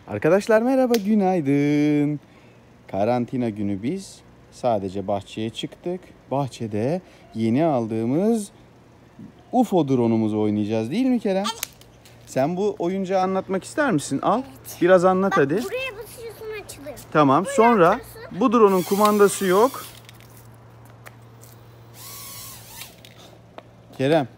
Arkadaşlar merhaba, günaydın. Karantina günü biz sadece bahçeye çıktık. Bahçede yeni aldığımız UFO drone'umuzu oynayacağız, değil mi Kerem? Evet. Sen bu oyuncağı anlatmak ister misin? Al, biraz anlat Bak, hadi. buraya basıyorsun, açılıyor. Tamam, Buraya sonra basıyorsun. bu drone'un kumandası yok. Kerem.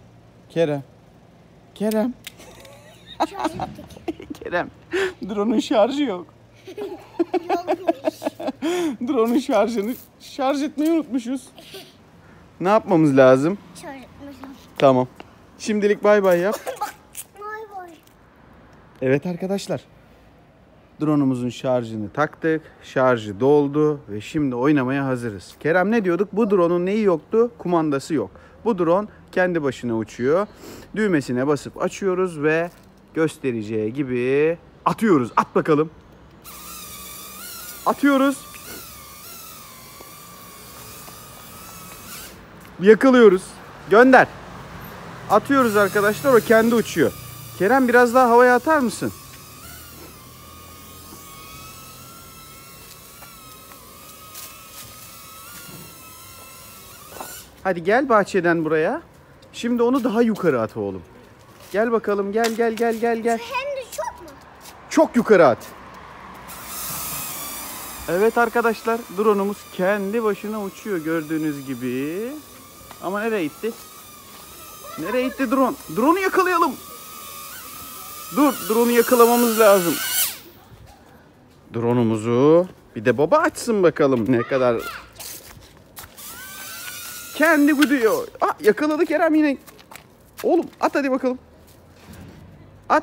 Şarj ettik. Kerem, drone'un şarjı yok. Yokmuş. Drone'un şarj etmeyi unutmuşuz. Ne yapmamız lazım? Şarj etmişim. Tamam. Şimdilik bay bay yap. Vay vay. Evet arkadaşlar. Drone'umuzun şarjını taktık. Şarjı doldu ve şimdi oynamaya hazırız. Kerem, ne diyorduk? Bu drone'un neyi yoktu? Kumandası yok. Bu drone kendi başına uçuyor. Düğmesine basıp açıyoruz ve göstereceği gibi atıyoruz. At bakalım. Atıyoruz. Yakalıyoruz. Gönder. Atıyoruz arkadaşlar, o kendi uçuyor. Kerem, biraz daha havaya atar mısın? Hadi gel bahçeden buraya. Şimdi onu daha yukarı at oğlum. Gel bakalım, gel. Hem de çok mu? Çok yukarı at. Evet arkadaşlar, drone'umuz kendi başına uçuyor gördüğünüz gibi. Ama nereye gitti? Nereye gitti drone? Drone'u yakalayalım. Dur, drone'u yakalamamız lazım. Drone'umuzu bir de baba açsın bakalım ne kadar. Kendi gidiyor. Yakaladı Kerem yine. Oğlum at hadi bakalım. At.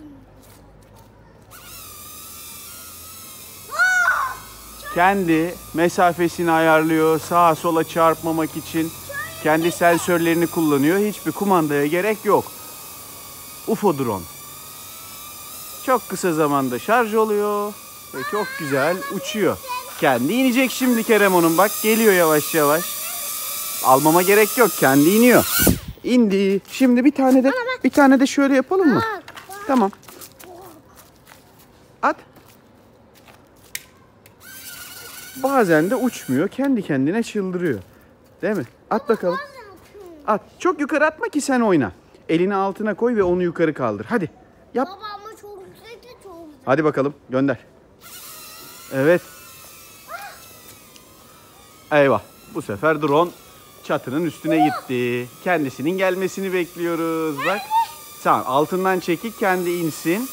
Kendi mesafesini ayarlıyor. Sağa sola çarpmamak için kendi sensörlerini kullanıyor. Hiçbir kumandaya gerek yok. UFO drone. Çok kısa zamanda şarj oluyor ve çok güzel uçuyor. Kendi inecek şimdi Kerem onun. Bak geliyor yavaş yavaş. Almama gerek yok. Kendi iniyor. İndi. Şimdi bir tane de şöyle yapalım mı? Bak. Tamam. At. Bazen de uçmuyor. Kendi kendine çıldırıyor. Değil mi? At bakalım. At. Çok yukarı atma ki sen oyna. Elini altına koy ve onu yukarı kaldır. Hadi. Yap. Baba ama çok yüksekte çok güzel. Hadi bakalım. Gönder. Evet. Eyvah. Bu sefer drone çatının üstüne gitti. Kendisinin gelmesini bekliyoruz. Bak. Tamam. Altından çekip kendi insin.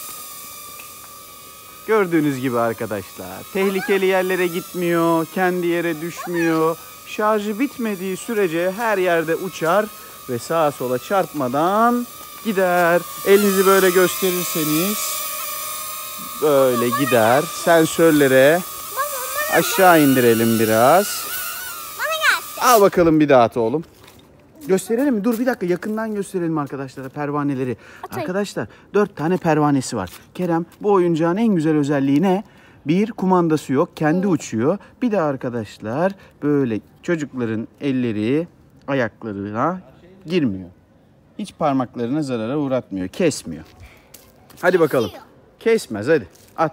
Gördüğünüz gibi arkadaşlar. Tehlikeli yerlere gitmiyor. Kendi yere düşmüyor. Şarjı bitmediği sürece her yerde uçar ve sağa sola çarpmadan gider. Elinizi böyle gösterirseniz böyle gider. Sensörlere aşağı indirelim biraz. Bana gel. Al bakalım bir daha at oğlum. Gösterelim mi? Dur bir dakika, yakından gösterelim arkadaşlara pervaneleri. Atayım. Arkadaşlar 4 tane pervanesi var. Kerem, bu oyuncağın en güzel özelliği ne? Bir, kumandası yok. Kendi uçuyor. Bir de arkadaşlar böyle çocukların elleri ayaklarına girmiyor. Hiç parmaklarına zarara uğratmıyor. Kesmiyor. Hadi bakalım. Kesmez, hadi. At.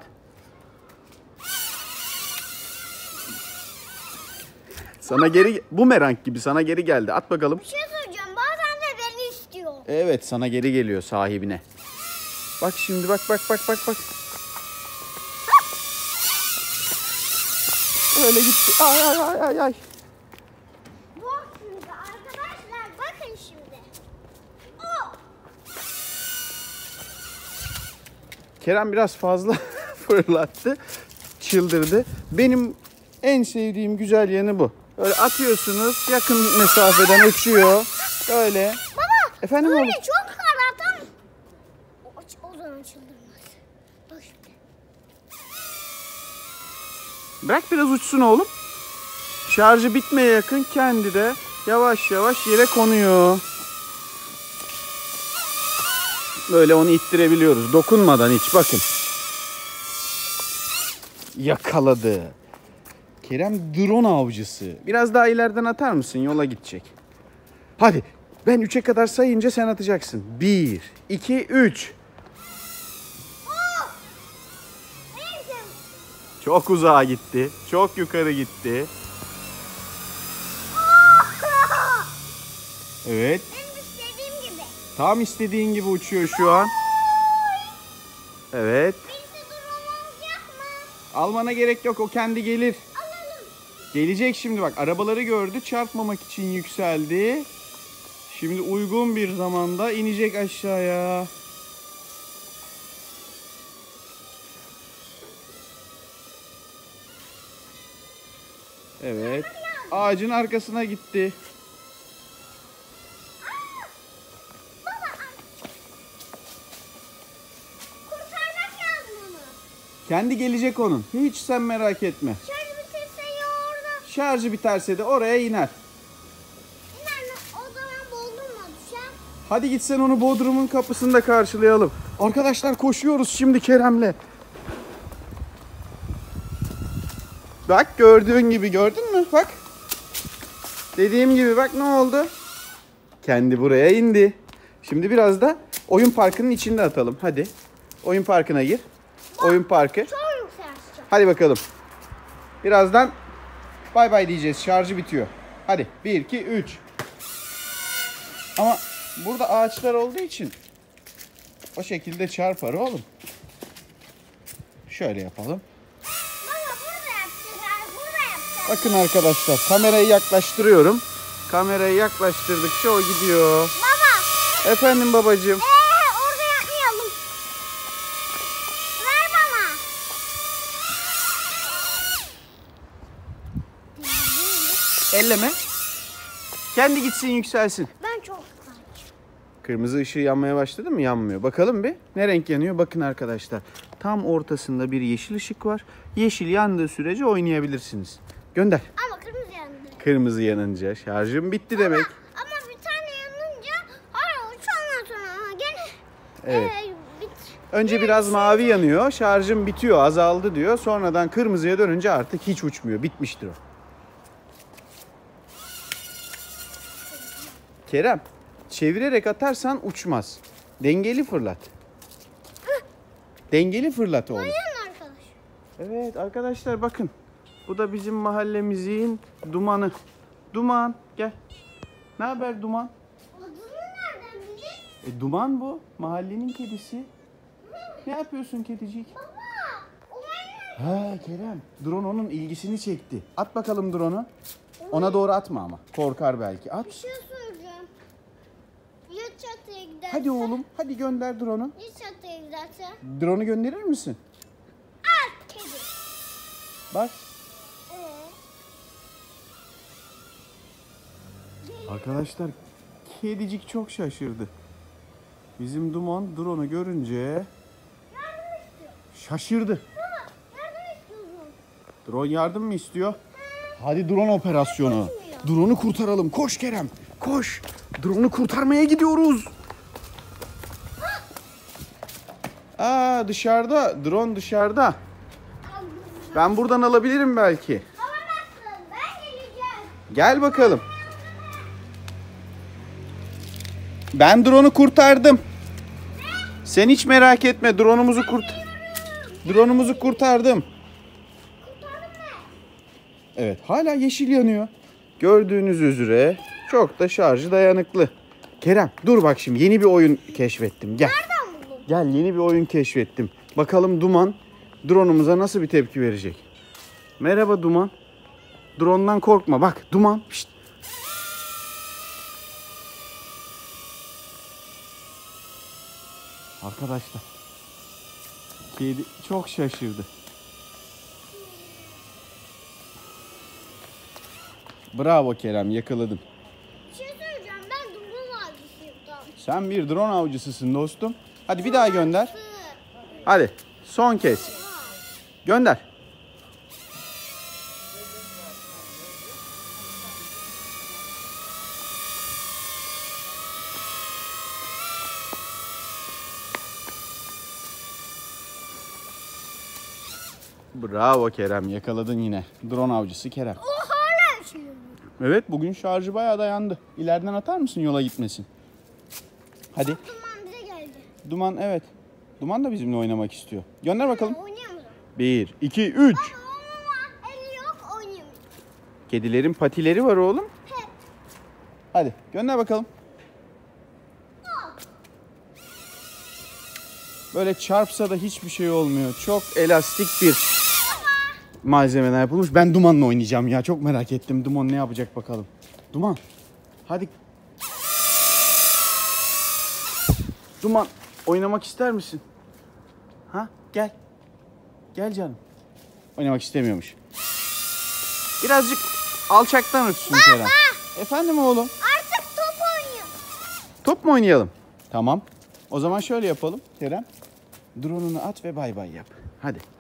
Sana geri, bumerang gibi sana geri geldi. At bakalım. Bir şey söyleyeceğim. Bazen de beni istiyor. Evet, sana geri geliyor sahibine. Bak şimdi bak. Öyle gitti. Ay. Bak şimdi arkadaşlar, bakın şimdi. Oh! Kerem biraz fazla fırlattı. Çıldırdı. Benim en sevdiğim güzel yanı bu. Öyle atıyorsunuz, yakın mesafeden uçuyor. Öyle. Baba, Efendim öyle oğlum? çok karartan. O zaman çıldırmaz. Bak şimdi. Bırak biraz uçsun oğlum. Şarjı bitmeye yakın kendi de yavaş yavaş yere konuyor. Böyle onu ittirebiliyoruz. Dokunmadan hiç, bakın. Yakaladı. Kerem drone avcısı. Biraz daha ileriden atar mısın? Yola gidecek. Hadi. Ben 3'e kadar sayınca sen atacaksın. 1, 2, 3. Çok uzağa gitti. Çok yukarı gitti. Evet. Benim istediğim gibi. Tam istediğin gibi uçuyor şu an. Evet. Birisi durmamız yok mu? Almana gerek yok. O kendi gelir. Alalım. Gelecek şimdi bak. Arabaları gördü. Çarpmamak için yükseldi. Şimdi uygun bir zamanda inecek aşağıya. Evet. Ağacın arkasına gitti. Kurtarmak lazım onu. Kendi gelecek onun. Hiç sen merak etme. Şarj bitirse ya orada. Şarjı biterse de oraya iner. İner mi? O zaman buldum mu düşen? Hadi git sen onu Bodrum'un kapısında karşılayalım. Arkadaşlar koşuyoruz şimdi Kerem'le. Bak gördüğün gibi gördün mü? Bak. Dediğim gibi bak ne oldu? Kendi buraya indi. Şimdi biraz da oyun parkının içinde atalım. Hadi. Oyun parkına gir. Oyun parkı. Çok yükselteceğim. Hadi bakalım. Birazdan bay bay diyeceğiz. Şarjı bitiyor. Hadi 1, 2, 3. Ama burada ağaçlar olduğu için o şekilde çarpar oğlum. Şöyle yapalım. Baba burada yapacağız. Burada yapacağız. Bakın arkadaşlar kamerayı yaklaştırıyorum. Kamerayı yaklaştırdıkça o gidiyor. Baba. Efendim babacığım. Orada yapmayalım. Ver bana. Elleme. Kendi gitsin yükselsin. Ben çok yükselteceğim. Kırmızı ışığı yanmaya başladı mı? Yanmıyor. Bakalım bir. Ne renk yanıyor? Bakın arkadaşlar. Tam ortasında bir yeşil ışık var. Yeşil yandığı sürece oynayabilirsiniz. Gönder. Ama kırmızı yandı. Kırmızı yanınca şarjım bitti demek. Ama bir tane yanınca hayır ondan sonra gene Evet. bit. Önce biraz mavi yanıyor. Şarjım bitiyor, azaldı diyor. Sonradan kırmızıya dönünce artık hiç uçmuyor. Bitmiştir o. Kerem, çevirerek atarsan uçmaz. Dengeli fırlat. Dengeli fırlat oğlum. Yan arkadaş. Evet arkadaşlar bakın. Bu da bizim mahallemizin Duman'ı. Duman gel. Ne haber Duman? Adını nereden bildin? Duman bu. Mahallenin kedisi. Ne yapıyorsun kedicik? Baba o benim. Ha Kerem. Drone onun ilgisini çekti. At bakalım drone'u. Ona doğru atma ama. Korkar belki. At. Bir şey soracağım. Ya çatıya giderse? Hadi oğlum. Hadi gönder drone'u. Ya çatıya giderse? Drone'u gönderir misin? Al kedi. Bak. Ee? Arkadaşlar kedicik çok şaşırdı. Bizim Duman drone'u görünce Yardım istiyor. şaşırdı. Baba yardım istiyorum. Drone yardım mı istiyor? Hadi drone operasyonu. Drone'u kurtaralım. Koş Kerem. Koş. Drone'u kurtarmaya gidiyoruz. Aa dışarıda. Drone dışarıda. Ben buradan alabilirim belki. Alamazsın ben geleceğim. Gel bakalım. Ben drone'u kurtardım. Sen hiç merak etme. Drone'umuzu kurtardım. Kurtardın mı? Evet, hala yeşil yanıyor. Gördüğünüz üzere çok da şarjı dayanıklı. Kerem, dur bak şimdi yeni bir oyun keşfettim. Gel. Nereden buldun? Gel yeni bir oyun keşfettim. Bakalım Duman drone'umuza nasıl bir tepki verecek. Merhaba Duman. Drone'dan korkma. Bak Duman. Şşt. Arkadaşlar. Kedi çok şaşırdı. Bravo Kerem, yakaladın. Bir şey söyleyeceğim ben dumrul avcısıyım tam. Sen bir drone avcısısın dostum. Hadi bir daha gönder. Hadi son kez. Gönder. Bravo Kerem, yakaladın yine. Drone avcısı Kerem. O hala uçuyor. Evet, bugün şarjı bayağı dayandı. İleriden atar mısın yola gitmesin? Hadi. Duman bize geldi. Duman evet. Duman da bizimle oynamak istiyor. Gönder bakalım. Oynayalım. 1, 2, 3. Ama eli yok oynayamıyor. Kedilerin patileri var oğlum. Hep. Hadi gönder bakalım. Böyle çarpsa da hiçbir şey olmuyor. Çok elastik bir malzemeler yapılmış. Ben Duman'la oynayacağım ya. Çok merak ettim. Duman ne yapacak bakalım. Duman. Hadi. Duman oynamak ister misin? Ha? Gel. Gel canım. Oynamak istemiyormuş. Birazcık alçaktan uçsun Kerem. Efendim oğlum? Artık top oynuyor. Top mu oynayalım? Tamam. O zaman şöyle yapalım Kerem. Drone'unu at ve bay bay yap. Hadi.